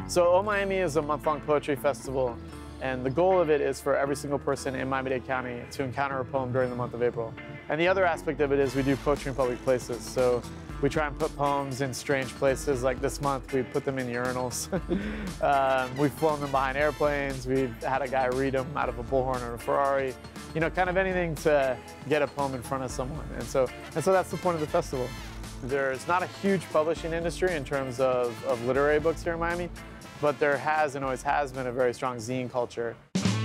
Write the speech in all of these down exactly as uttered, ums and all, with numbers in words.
So O Miami is a month-long poetry festival, and the goal of it is for every single person in Miami-Dade County to encounter a poem during the month of April. And the other aspect of it is we do poetry in public places. So we try and put poems in strange places. Like this month, we put them in urinals. um, we've flown them behind airplanes. We've had a guy read them out of a bullhorn or a Ferrari. You know, kind of anything to get a poem in front of someone. And so, and so that's the point of the festival. There's not a huge publishing industry in terms of, of literary books here in Miami, but there has and always has been a very strong zine culture.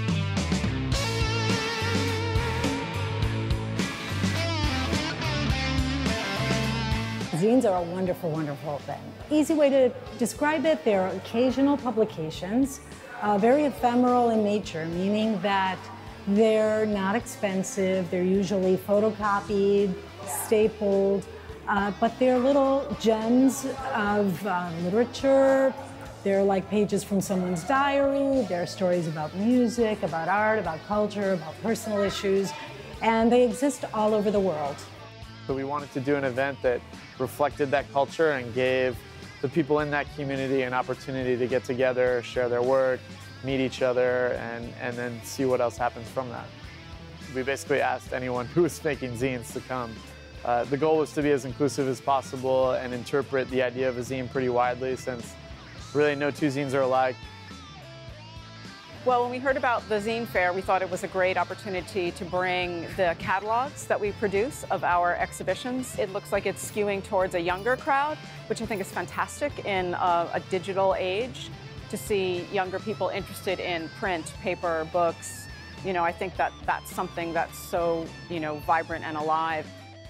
Zines are a wonderful, wonderful thing. Easy way to describe it, they're occasional publications, uh, very ephemeral in nature, meaning that they're not expensive, they're usually photocopied, stapled, uh, but they're little gems of uh, literature. They're like pages from someone's diary, they're stories about music, about art, about culture, about personal issues, and they exist all over the world. So we wanted to do an event that reflected that culture and gave the people in that community an opportunity to get together, share their work, meet each other, and, and then see what else happens from that. We basically asked anyone who was making zines to come. Uh, the goal was to be as inclusive as possible and interpret the idea of a zine pretty widely, since really no two zines are alike. Well, when we heard about the Zine Fair, we thought it was a great opportunity to bring the catalogs that we produce of our exhibitions. It looks like it's skewing towards a younger crowd, which I think is fantastic in a, a digital age, to see younger people interested in print, paper, books. You know, I think that that's something that's so, you know, vibrant and alive.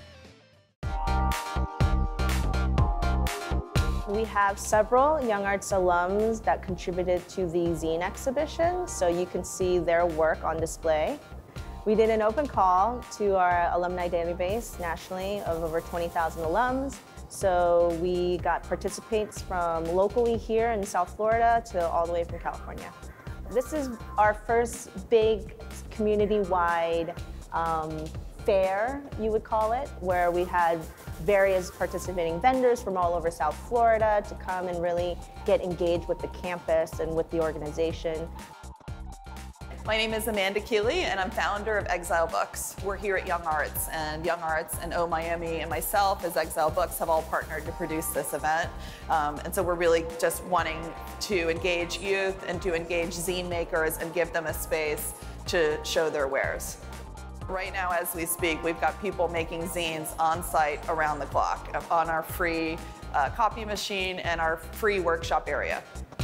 We have several Young Arts alums that contributed to the Zine exhibition, so you can see their work on display. We did an open call to our alumni database nationally of over twenty thousand alums. So we got participants from locally here in South Florida to all the way from California. This is our first big community-wide um, fair, you would call it, where we had various participating vendors from all over South Florida to come and really get engaged with the campus and with the organization. My name is Amanda Keeley, and I'm founder of EXILE Books. We're here at Young Arts, and Young Arts and O Miami and myself as EXILE Books have all partnered to produce this event. Um, and so we're really just wanting to engage youth and to engage zine makers and give them a space to show their wares. Right now, as we speak, we've got people making zines on site around the clock on our free uh, copy machine and our free workshop area.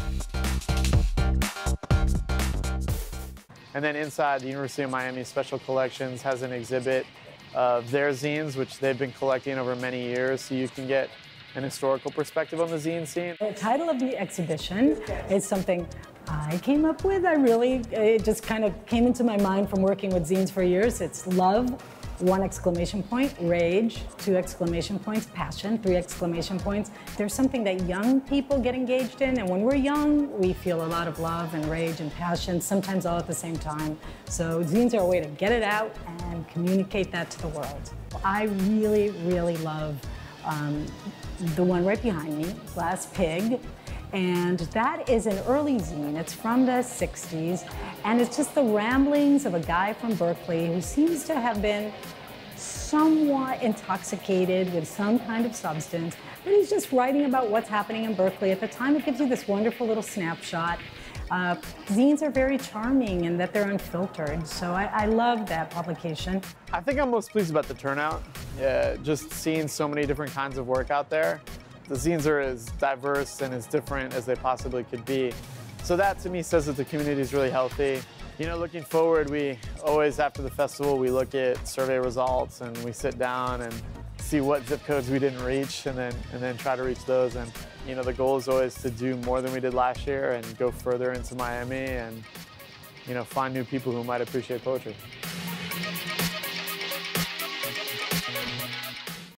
And then inside, the University of Miami Special Collections has an exhibit of their zines, which they've been collecting over many years, so you can get an historical perspective on the zine scene. The title of the exhibition is something I came up with. I really, it just kind of came into my mind from working with zines for years. It's love, one exclamation point, rage, two exclamation points, passion, three exclamation points. There's something that young people get engaged in, and when we're young, we feel a lot of love and rage and passion, sometimes all at the same time. So zines are a way to get it out and communicate that to the world. I really, really love um, the one right behind me, Glass Pig. And that is an early zine. It's from the sixties, and it's just the ramblings of a guy from Berkeley who seems to have been somewhat intoxicated with some kind of substance, but he's just writing about what's happening in Berkeley at the time. It gives you this wonderful little snapshot. Uh, zines are very charming in that they're unfiltered, so I, I love that publication. I think I'm most pleased about the turnout. Yeah, just seeing so many different kinds of work out there. The zines are as diverse and as different as they possibly could be. So that to me says that the community is really healthy. You know, looking forward, we always, after the festival, we look at survey results and we sit down and see what zip codes we didn't reach and then, and then try to reach those. And, you know, the goal is always to do more than we did last year and go further into Miami and, you know, find new people who might appreciate poetry.